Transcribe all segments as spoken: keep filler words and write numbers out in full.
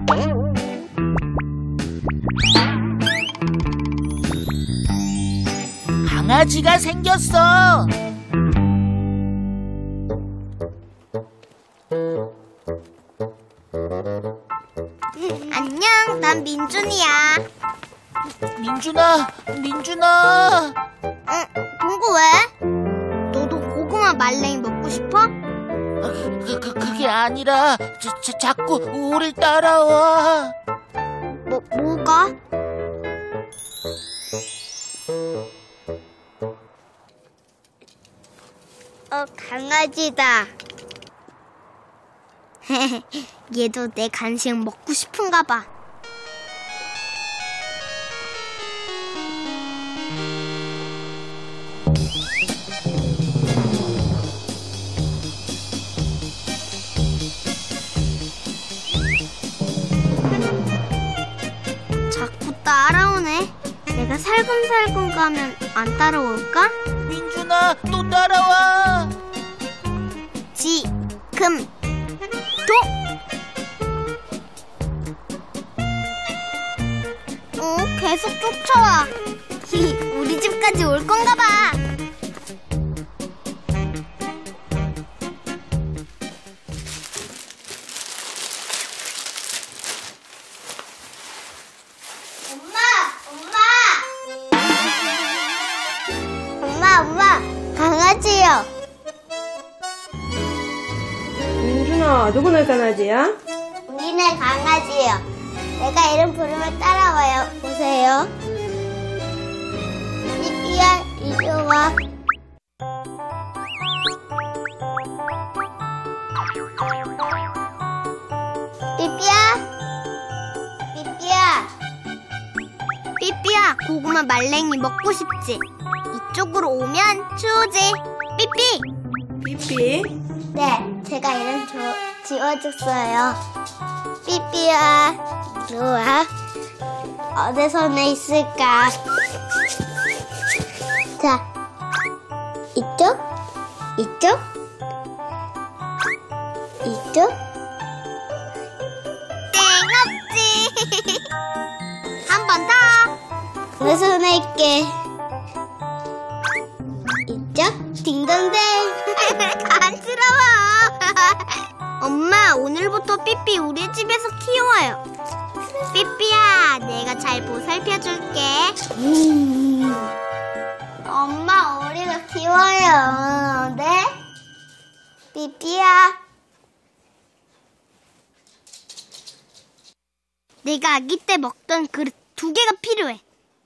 강아지가 생겼어. 안녕, 난 민준이야. 민준아, 민준아. 응, 봉구 왜? 너도 고구마 말랭이 먹고 싶어? 그, 그, 그게 아니라 자, 자, 자꾸 우릴 따라와. 뭐, 뭐가? 어, 강아지다. 얘도 내 간식 먹고 싶은가 봐. 자꾸 따라오네. 내가 살금살금 가면 안 따라올까? 민준아, 또 따라와. 지금 도. 어, 계속 쫓아와. 우리 집까지 올 건가 봐. 엄마, 엄마, 강아지요. 민준아, 누구네 강아지야? 우리네 강아지요. 내가 이름 부르면 따라와요. 보세요. 삐삐야, 이리 와. 삐삐야, 삐삐야. 삐삐야, 고구마 말랭이 먹고 싶지? 이쪽으로 오면 주지. 삐삐. 삐삐? 네, 제가 이름 줘, 지어줬어요. 삐삐야, 이리 와. 어디 손에 있을까? 자, 이쪽? 이쪽? 이쪽? 땡, 없지. 한 번 더. 내 손에 있게. 이쪽? 딩동댕. 간지러워. 엄마, 오늘부터 삐삐 우리 집에서 키워요. 삐삐야, 내가 잘 보살펴줄게. 음. 엄마, 우리가 키워요. 네? 삐삐야. 내가 아기 때 먹던 그릇 두 개가 필요해.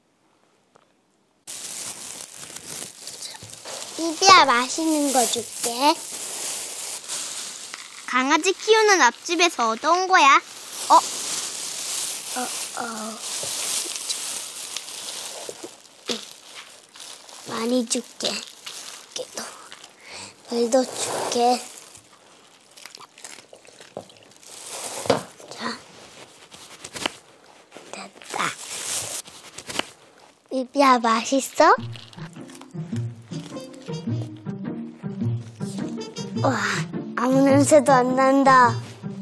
삐삐야, 맛있는 거 줄게. 강아지 키우는 앞집에서 얻어온 거야. 어? 어, 어. 많이 줄게. 물도 줄게. 자, 됐다. 삐삐야, 맛있어? 와, 아무 냄새도 안 난다.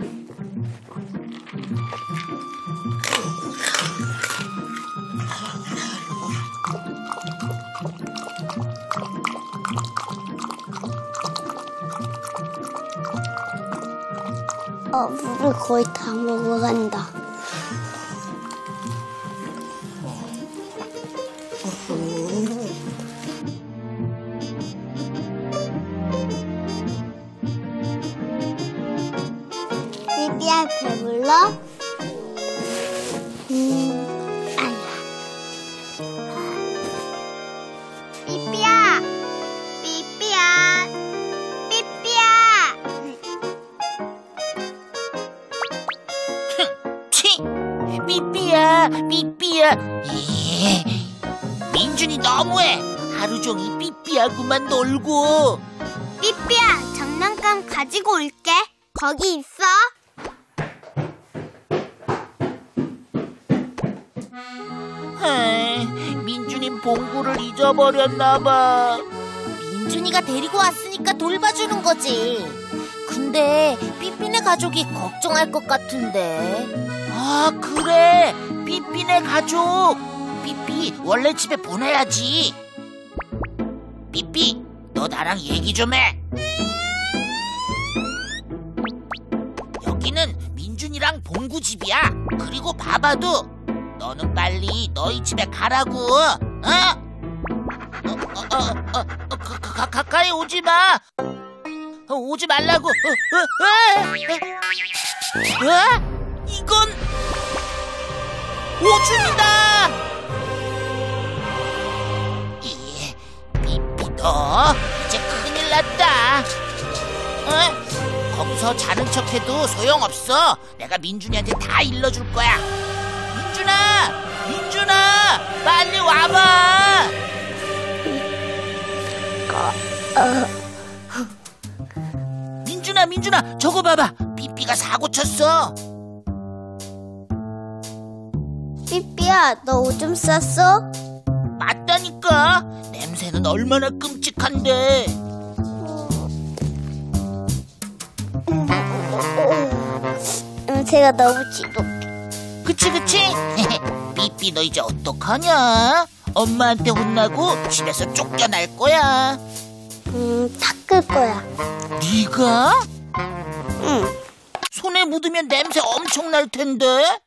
어, 물을 거의 다 먹어간다. 삐삐야, 배불러? 음, 아니야. 삐삐야! 삐삐야! 삐삐야! 치! 삐삐야, 삐삐야. 예. 민준이 너무해. 하루 종일 삐삐하고만 놀고. 삐삐야, 장난감 가지고 올게. 거기 있어. 에이, 민준이 봉구를 잊어버렸나봐. 민준이가 데리고 왔으니까 돌봐주는 거지. 근데 근데 삐삐네 가족이 걱정할 것 같은데. 아, 그래. 삐삐네 가족. 삐삐 원래 집에 보내야지. 삐삐, 너 나랑 얘기 좀 해. 여기는 민준이랑 봉구 집이야. 그리고 바바도. 너는 빨리 너희 집에 가라고. 어? 어, 어, 어, 어, 어, 가, 가, 가까이 오지 마. 어, 오지 말라고. 어, 어, 어, 어, 어? 이건 오줌이다. 이, 삐삐 너 이제 큰일 났다. 어? 거기서 자는 척해도 소용없어. 내가 민준이한테 다 일러줄 거야. 민준아, 민준아, 빨리 와봐. 민준아, 민준아, 저거 봐봐. 삐삐가 사고 쳤어. 삐삐야, 너 오줌 쌌어? 맞다니까. 냄새는 얼마나 끔찍한데. 냄새가 너무 지독해. 그치 그치? 삐삐 너 이제 어떡하냐? 엄마한테 혼나고 집에서 쫓겨날 거야. 음, 닦을 거야. 네가? 응. 손에 묻으면 냄새 엄청 날 텐데.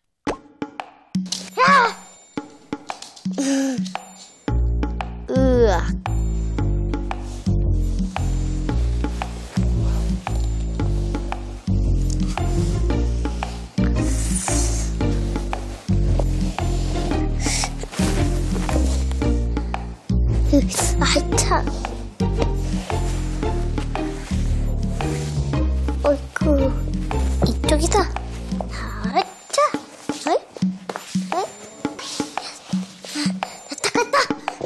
으악. 아이 참. 어이쿠, 이쪽이다. 아차. 어이? 어이? 닦았다.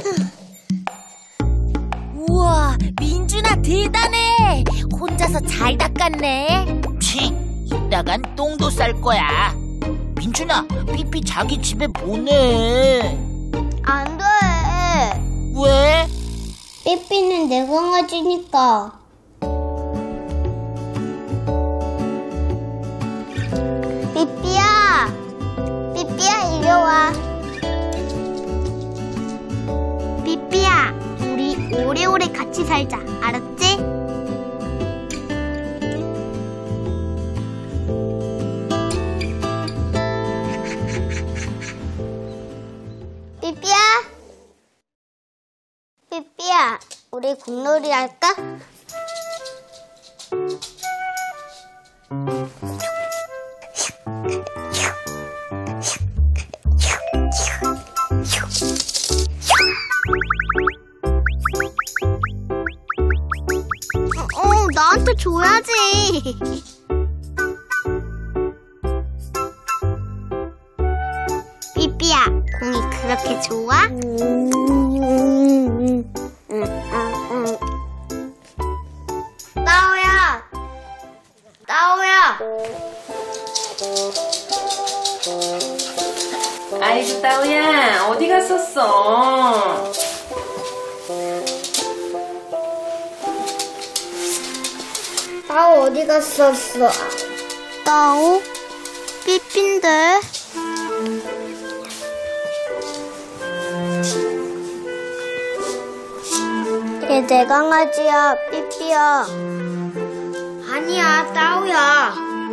우와, 민준아 대단해. 혼자서 잘 닦았네. 치, 이따간 똥도 쌀 거야. 민준아, 삐삐 자기 집에 보내. 안 돼. 왜? 삐삐는 내 강아지니까. 삐삐야, 삐삐야 이리 와. 삐삐야, 우리 오래오래 같이 살자. 알았지? 삐삐야, 삐삐야, 우리 공놀이 할까? 어, 나한테 줘야지. 삐삐야, 공이 그렇게 좋아? 따오야, 따오야. 아이고, 따오야, 어디 갔었어? 따오 어디 갔었어? 따오? 삐삐인데. 얘 내 강아지야, 삐삐야. 아니야, 따오야.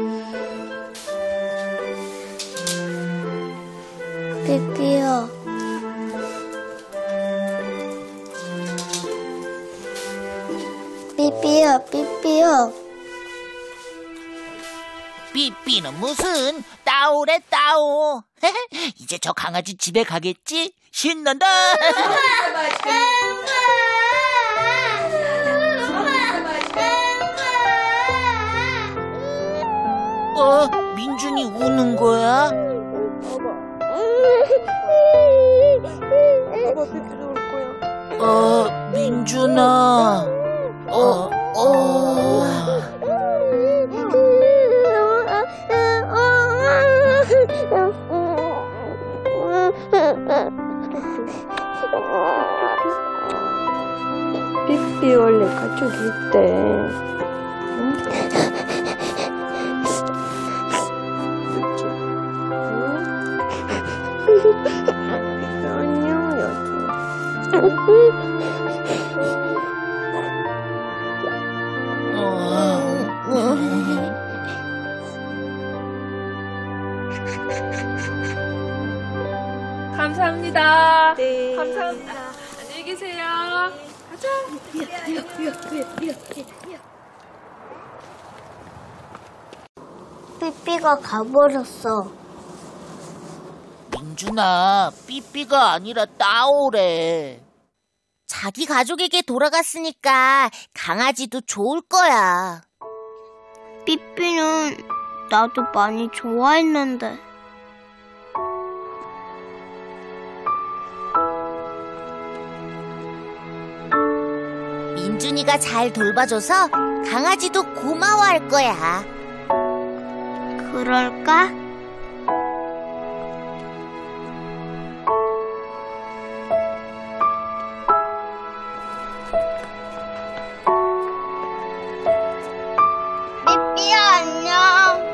삐삐야. 삐삐야, 삐삐야. 삐삐는 무슨 따오래 따오. 이제 저 강아지 집에 가겠지? 신난다. 어? 민준이 우는 거야? 어, 민준아. 어, 어. 삐삐 원래 가족이 있대. 응? 안녕, 여주. 감사합니다. 네. 감사합니다. 안녕히 계세요. 가자. 삐삐가 가버렸어. 민준아, 삐삐가 아니라 따오래. 자기 가족에게 돌아갔으니까 강아지도 좋을 거야. 삐삐는 나도 많이 좋아했는데. 민준이가 잘 돌봐줘서 강아지도 고마워할 거야. 그럴까? 삐삐야, 안녕.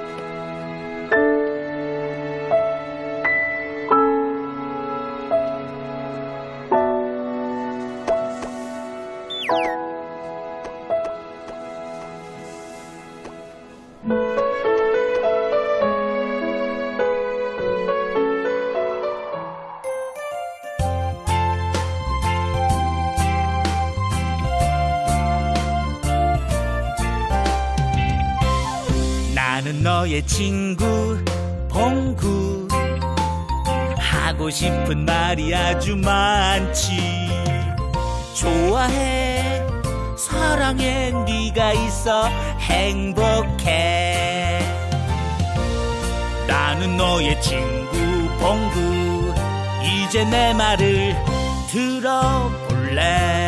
나는 너의 친구 봉구. 하고 싶은 말이 아주 많지. 좋아해 사랑해 네가 있어 행복해. 나는 너의 친구 봉구. 이제 내 말을 들어볼래?